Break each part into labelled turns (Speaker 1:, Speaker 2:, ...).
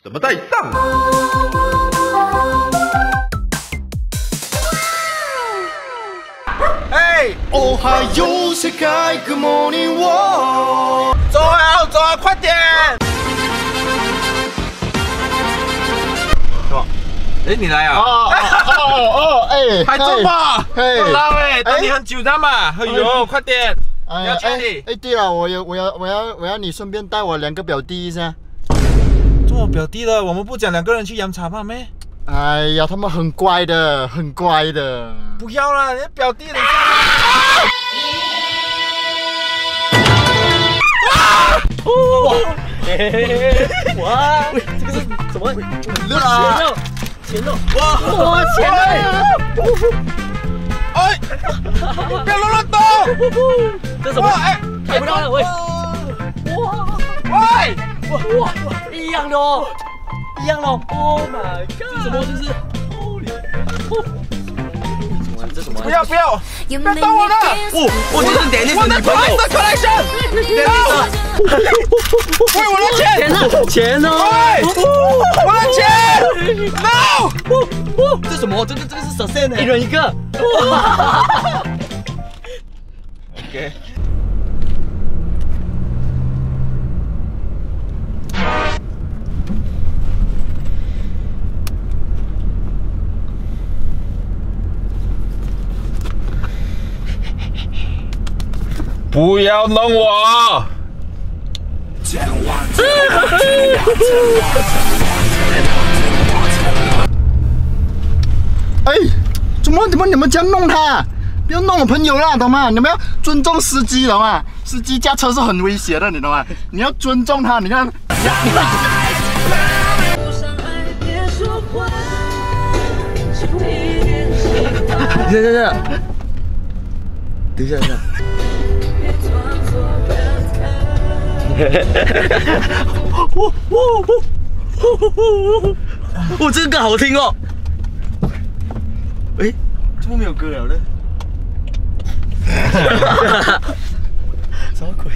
Speaker 1: 怎么带上？
Speaker 2: 哎，哦哈哟，世界 Good morning， 我走啊走啊，快点！什么？哎，你来啊？
Speaker 3: 哎，
Speaker 2: 还这么？
Speaker 3: 嘿，
Speaker 2: 老哎，等你很久的嘛。哎呦，快点！要去哪里？
Speaker 3: 哎，对了，我要你顺便带我2个表弟一下。
Speaker 2: 做我表弟了，我们不讲2个人去饮茶吗？咩？
Speaker 3: 哎呀，他们很乖的，很乖的。
Speaker 2: 不要啦，你表弟人家。
Speaker 4: 哇！喂，这个是什么？
Speaker 3: 热啊！
Speaker 4: 前肉！哇！前肉！
Speaker 2: 哎！不要乱动！
Speaker 4: 这什么？哎，看不到了，喂！哇！
Speaker 2: 喂！
Speaker 4: 哇！一样的哦，一样的哦 ！Oh my god！ 这什么？这是 Holy！ 这什么？
Speaker 2: 不要！不要动我的！
Speaker 4: 我这是点
Speaker 2: 我的 Twice Collection！ 喂，我的钱！
Speaker 4: 钱呢？
Speaker 2: 喂，我的钱 ！No！
Speaker 4: 这什么？这个是首先的，一人一个。
Speaker 2: OK。不要弄我！
Speaker 3: 哎，怎么你们这样弄他？不要弄我朋友啦，懂吗？你们要尊重司机，懂吗？司机驾车是很危险的，你懂吗？你要尊重他，你看。等一下。
Speaker 4: 哇，这个歌好听哦！哎，怎么没有歌了呢？什么鬼？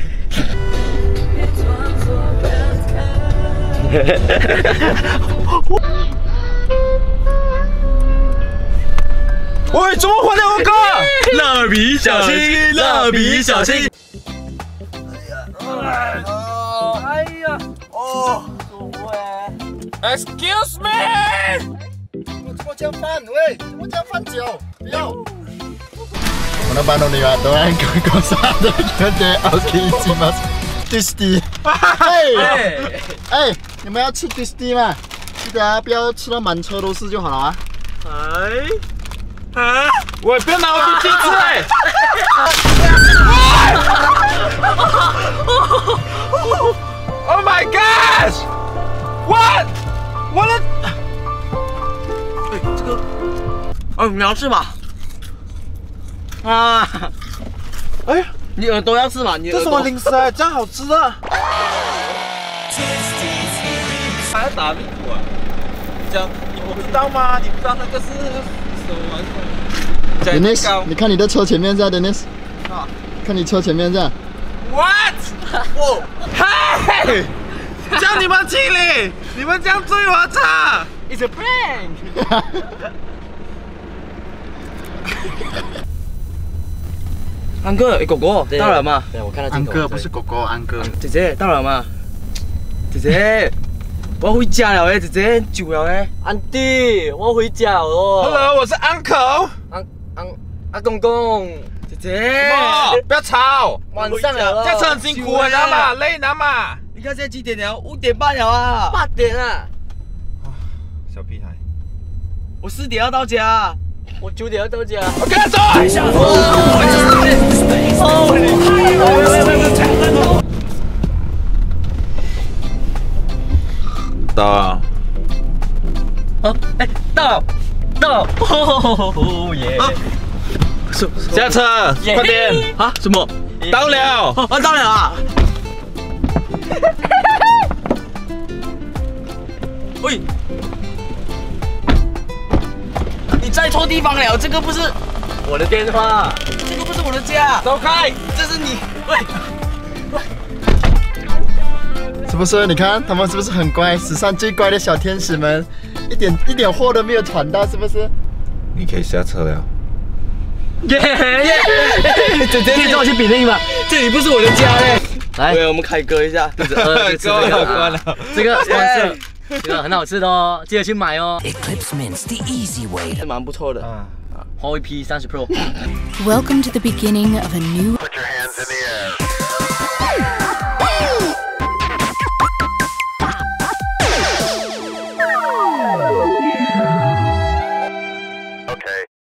Speaker 2: 喂，怎么换了我歌？
Speaker 4: 蜡笔小新，蜡笔小新。哎呀，哦，
Speaker 2: Excuse me！
Speaker 3: 怎么这样放？喂，怎么这样放酒？不要！この場のにはドランクコサードでお送りします。Disney， 哎，你们要吃 Disney 吗？记得啊，不要吃到满车都是就好了啊。
Speaker 2: 喂，不要拿我手机吃！哎！Oh my gosh！ What？ 我的……
Speaker 4: 哎，这个，哦，你要吃吗？啊！
Speaker 2: 哎，
Speaker 4: 你耳朵要吃吗？你
Speaker 2: 这什么零食啊？这样好吃的？还要打屁股啊？这样我不知道吗？你不知道那个是手玩手
Speaker 3: ？Dennis， 你看你的车前面这样 ，Dennis， 看你车前面这样。
Speaker 2: What？ 哦，嘿！叫你们经理，你们这样追我车
Speaker 4: ，It's a prank 。安哥，狗狗到了吗？对，我看到
Speaker 3: 安哥不是狗狗，安哥。
Speaker 4: 姐姐到了吗？姐姐，我要回家了哎，姐姐很久了哎。安迪，我要回家了哦。
Speaker 2: Hello， 我是 Uncle。
Speaker 4: 阿公公，姐姐，
Speaker 2: 不要吵。
Speaker 4: 晚上了，
Speaker 2: 驾车很辛苦，你知道吗？累，你知道吗？
Speaker 4: 你看现在几点了？5点半了啊。8点啊。
Speaker 2: 小屁孩，
Speaker 4: 我4点要到家。我9点要到家。
Speaker 2: 我跟他走。到啊！
Speaker 4: 啊，哎，到，哦耶！
Speaker 2: 下车，快点！
Speaker 4: 啊，什么？
Speaker 2: 到了！
Speaker 4: 啊，到了啊！喂！你在错地方了，这个不是我的电话，这个不是我的家，
Speaker 2: 走开！
Speaker 4: 这是你，喂，
Speaker 2: 什
Speaker 3: 不是？你看他们是不是很乖？史上最乖的小天使们，一点货都没有传到，是不是？
Speaker 2: 你可以下车了。
Speaker 4: 耶！姐姐可以跟我去比例吗？这里不是我的家嘞。来，对，我们开歌一下。关了，这个这个很好吃的哦，记得去买哦。Eclipse Mints the easy way， 蛮不错的啊。华为P30 Pro。
Speaker 1: Welcome to the beginning of a new.
Speaker 3: Put your hands in the air.